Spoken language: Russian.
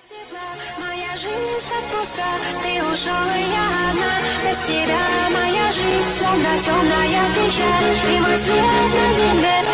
Моя жизнь так пуста, ты ушел, и я одна. Без тебя моя жизнь словно темная печаль. Ты мой свет на земле.